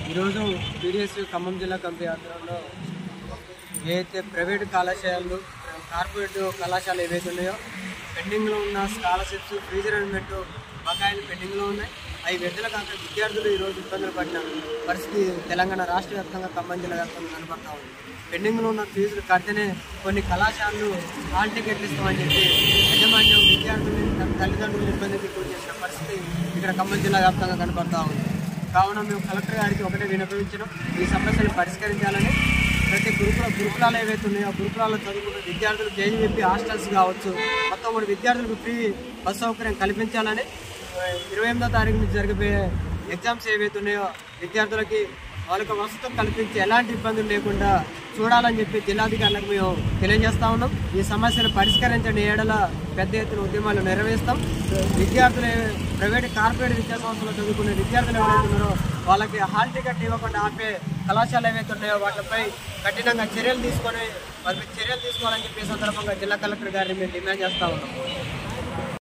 ఈరోజు పీడిఎస్ ఖమ్మం జిల్లా కమిటీ ఆధ్వర్యంలో ఏదైతే ప్రైవేటు కళాశాలలు కార్పొరేట్ కళాశాలలు ఏవైతే ఉన్నాయో పెండింగ్లో ఉన్న స్కాలర్షిప్స్ ఫీజు రియంబర్స్మెంట్ బకాయిలు పెండింగ్లో ఉన్నాయి. అవి విడుదల కాక విద్యార్థులు ఈరోజు ఇబ్బందులు పడిన పరిస్థితి తెలంగాణ రాష్ట్ర వ్యాప్తంగా ఖమ్మం జిల్లా వ్యాప్తంగా కనబడతా ఉంది. పెండింగ్లో ఉన్న ఫీజులు కడితేనే కొన్ని కళాశాలలు హాల్ టికెట్లు ఇస్తామని చెప్పి యాజమాన్యం విద్యార్థులు తల్లిదండ్రులు ఇబ్బందికి గురి చేసిన పరిస్థితి ఇక్కడ ఖమ్మం జిల్లా వ్యాప్తంగా కనబడతా ఉంది. కావున మేము కలెక్టర్ గారికి ఒకటే విన్నపించడం, ఈ సమస్యలు పరిష్కరించాలని ప్రతి గురుకులాలు ఏవైతే ఉన్నాయో గురుకులాల్లో చదువుకున్న విద్యార్థులు జేజీవీపీ హాస్టల్స్ కావచ్చు మొత్తం కూడా విద్యార్థులకు ఫ్రీ బస్ సౌకర్యం కల్పించాలని 28వ తారీఖు నుంచి జరిగిపోయే ఎగ్జామ్స్ ఏవైతే ఉన్నాయో విద్యార్థులకి వాళ్ళకి వసతులు కల్పించి ఎలాంటి ఇబ్బందులు లేకుండా చూడాలని చెప్పి జిల్లాధికారులకు మేము తెలియజేస్తా ఉన్నాం. ఈ సమస్యను పరిష్కరించని ఏడల పెద్ద ఎత్తున ఉద్యమాలు నిర్వహిస్తాం. విద్యార్థులు ప్రైవేట్ కార్పొరేట్ విద్యాసంస్థలో చదువుకునే విద్యార్థులు ఎవరైతే ఉన్నారో వాళ్ళకి హాల్ టికెట్ ఇవ్వకుండా ఆపే కళాశాలలు ఏవైతే ఉన్నాయో వాటిపై కఠినంగా చర్యలు తీసుకోవాలని చెప్పి సందర్భంగా జిల్లా కలెక్టర్ గారిని మేము డిమాండ్ చేస్తా ఉన్నాం.